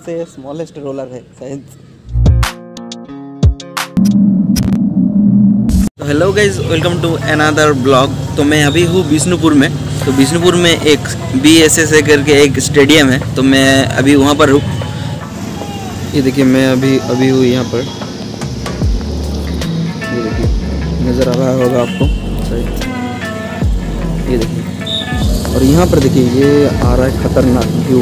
सबसे smallest roller है शायद। तो hello guys, welcome to another blog. तो मैं अभी हूँ बिष्णुपुर में। तो बिष्णुपुर में एक BSSA करके एक स्टेडियम है, तो मैं अभी वहाँ पर हूँ। ये देखिए, मैं अभी हूँ यहाँ पर। ये देखिए, नज़र आ रहा होगा आपको शायद। ये देखिए, और यहाँ पर देखिए, ये आ रहा है खतरनाक व्यू,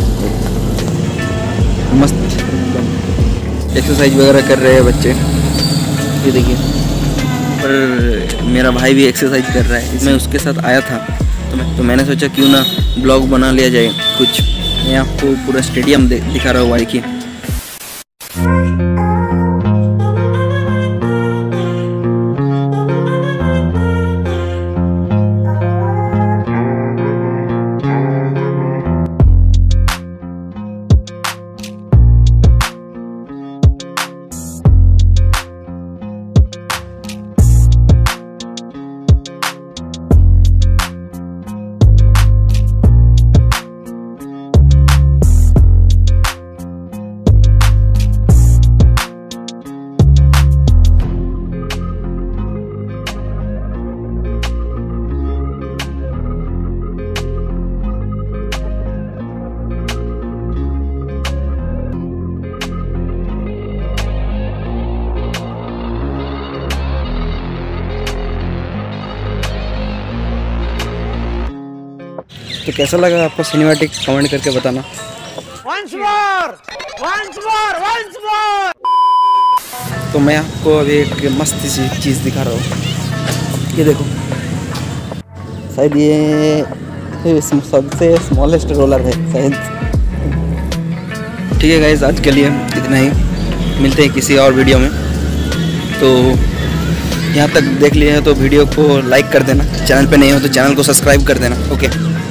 मस्त एकदम। एक्सरसाइज वगैरह कर रहे हैं बच्चे। ये देखिए, पर मेरा भाई भी एक्सरसाइज कर रहा है। मैं उसके साथ आया था, तो मैंने सोचा क्यों ना ब्लॉग बना लिया जाए कुछ। मैं आपको पूरा स्टेडियम दिखा रहा हूँ वाई की। तो कैसा लगा आपको सिनेमैटिक, कमेंट करके बताना। Once more! तो मैं आपको अभी एक मस्त सी चीज़ दिखा रहा हूँ। ये देखो, शायद ये सबसे स्मॉलेस्ट रोलर है शायद। ठीक है गाइस, आज के लिए इतना ही। मिलते हैं किसी और वीडियो में। तो यहाँ तक देख लिया है तो वीडियो को लाइक कर देना। चैनल पे नहीं हो तो चैनल को सब्सक्राइब कर देना। ओके।